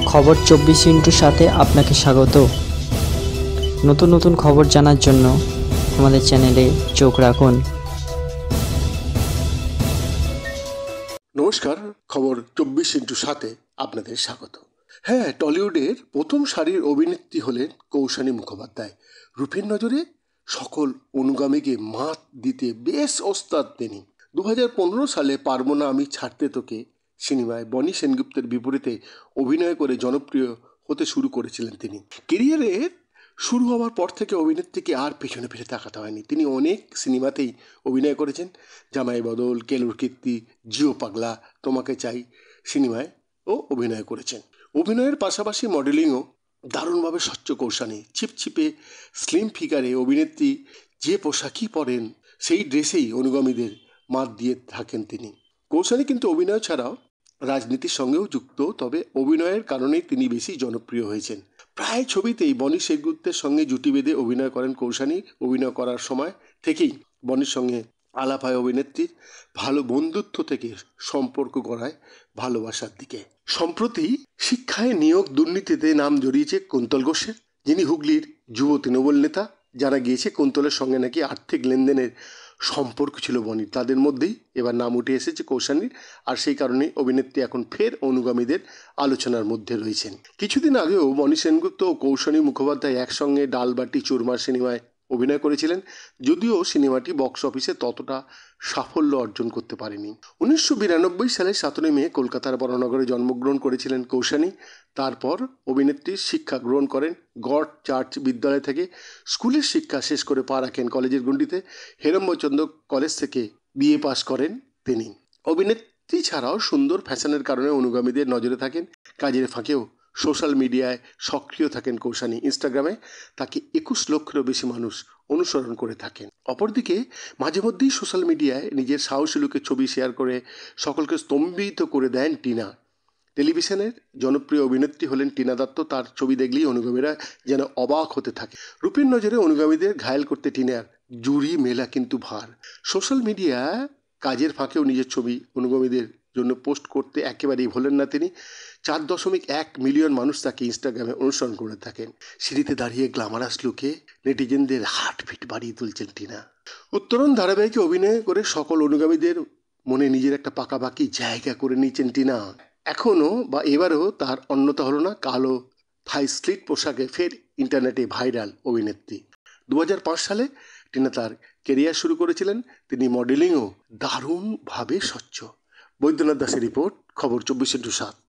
খবর 24x সাথে আপনাকে স্বাগত। নতুন নতুন খবর জানার জন্য আমাদের চ্যানেলে চোখ রাখুন। নমস্কার, খবর 24x7 আপনাদের স্বাগত। হ্যাঁ, টলিউডের প্রথম সারির অভিনেত্রী হলেন কৌশানী মুখোপাধ্যায়। রূপের নজরে সকল অনুগামীকে মাত দিতে বেশ ওস্তাদ তিনি। 2015 সালে পারবো না আমি ছাড়তে তোকে সিনেমায় বনি সেনগুপ্তের বিপরীতে অভিনয় করে জনপ্রিয় হতে শুরু করেছিলেন তিনি। কেরিয়ারের শুরু হওয়ার পর থেকে অভিনেত্রীকে আর পেছনে ফিরে তাকাতে হয়নি। তিনি অনেক সিনেমাতেই অভিনয় করেছেন। জামাই বদল, কেলুর কীর্তি, জিও পাগলা, তোমাকে চাই সিনেমায় ও অভিনয় করেছেন। অভিনয়ের পাশাপাশি মডেলিংও দারুণভাবে স্বচ্ছ কৌশানী। ছিপছিপে স্লিম ফিগারে অভিনেত্রী যে পোশাকই পরেন সেই ড্রেসেই অনুগামীদের মাত দিয়ে থাকেন তিনি। কৌশানী কিন্তু অভিনয় ছাড়াও রাজনীতির সঙ্গেও যুক্ত, তবে অভিনয়ের কারণেই তিনি বেশি জনপ্রিয় হয়েছেন। প্রায় ছবিতেই বনি সেনগুপ্তের সঙ্গে জুটি বেঁধে অভিনয় করেন কৌশানী। অভিনয় করার সময় থেকেই বনির সঙ্গে আলাপ হয় অভিনেত্রীর। ভালো বন্ধুত্ব থেকে সম্পর্ক গড়ায় ভালোবাসার দিকে। সম্প্রতি শিক্ষায় নিয়োগ দুর্নীতিতে নাম জড়িয়েছে কুন্তল ঘোষের, যিনি হুগলির যুব তৃণমূল নেতা। জানা গিয়েছে কুন্তলের সঙ্গে নাকি আর্থিক লেনদেনের সম্পর্ক ছিল বনির। তাদের মধ্যেই এবার নাম উঠে এসেছে কৌশানীর, আর সেই কারণে অভিনেত্রী এখন ফের অনুগামীদের আলোচনার মধ্যে রয়েছেন। কিছুদিন আগেও বনি সেনগুপ্ত ও কৌশানী মুখোপাধ্যায় একসঙ্গে ডালবাটি চুরমার সিনেমায় অভিনয় করেছিলেন, যদিও সিনেমাটি বক্স অফিসে ততটা সাফল্য অর্জন করতে পারেনি। 1992 সালের 17 মে কলকাতার বড়নগরে জন্মগ্রহণ করেছিলেন কৌশানী। তারপর অভিনেত্রীর শিক্ষা গ্রহণ করেন গড চার্চ বিদ্যালয় থেকে। স্কুলের শিক্ষা শেষ করে পা রাখেন কলেজের গণ্ডিতে। হেরম্বচন্দ্র কলেজ থেকে বিএ পাশ করেন তিনি। অভিনেত্রী ছাড়াও সুন্দর ফ্যাশনের কারণে অনুগামীদের নজরে থাকেন। কাজের ফাঁকেও সোশ্যাল মিডিয়ায় সক্রিয় থাকেন কৌশানী। ইনস্টাগ্রামে তাকে 21 লক্ষেরও বেশি মানুষ অনুসরণ করে থাকেন। অপরদিকে মাঝে মধ্যেই সোশ্যাল মিডিয়ায় নিজের সাহসী লুকের ছবি শেয়ার করে সকলকে স্তম্ভিত করে দেন টিনা। টেলিভিশনের জনপ্রিয় অভিনেত্রী হলেন টিনা দত্ত। তার ছবি দেখলেই অনুগামীরা যেন অবাক হতে থাকে। রূপের নজরে অনুগামীদের ঘায়েল করতে টিনার জুড়ি মেলা কিন্তু ভার। সোশ্যাল মিডিয়া কাজের ফাঁকেও নিজের ছবি অনুগামীদের জন্য পোস্ট করতে একেবারেই ভোলেন না তিনি। 4.1 মিলিয়ন মানুষ তাকে ইনস্টাগ্রামে অনুসরণ করে থাকেন। সিঁড়িতে দাঁড়িয়ে গ্ল্যামারাস লুকে নেটিজেনদের হার্টবিট বাড়িয়ে তুলছেন টিনা। উত্তরণ ধারাবাহিকে অভিনয় করে সকল অনুগামীদের মনে নিজের একটা পাকাপাকি জায়গা করে নিয়েছেন টিনা। এখনও বা এবারও তার অন্যতা হলো না কালো থাই স্লিট পোশাকে ফের ইন্টারনেটে ভাইরাল অভিনেত্রী। 2005 সালে টিনা তার কেরিয়ার শুরু করেছিলেন। তিনি মডেলিংও দারুণভাবে স্বচ্ছ। বৈদ্যনাথ দাসের রিপোর্ট, খবর 24x7।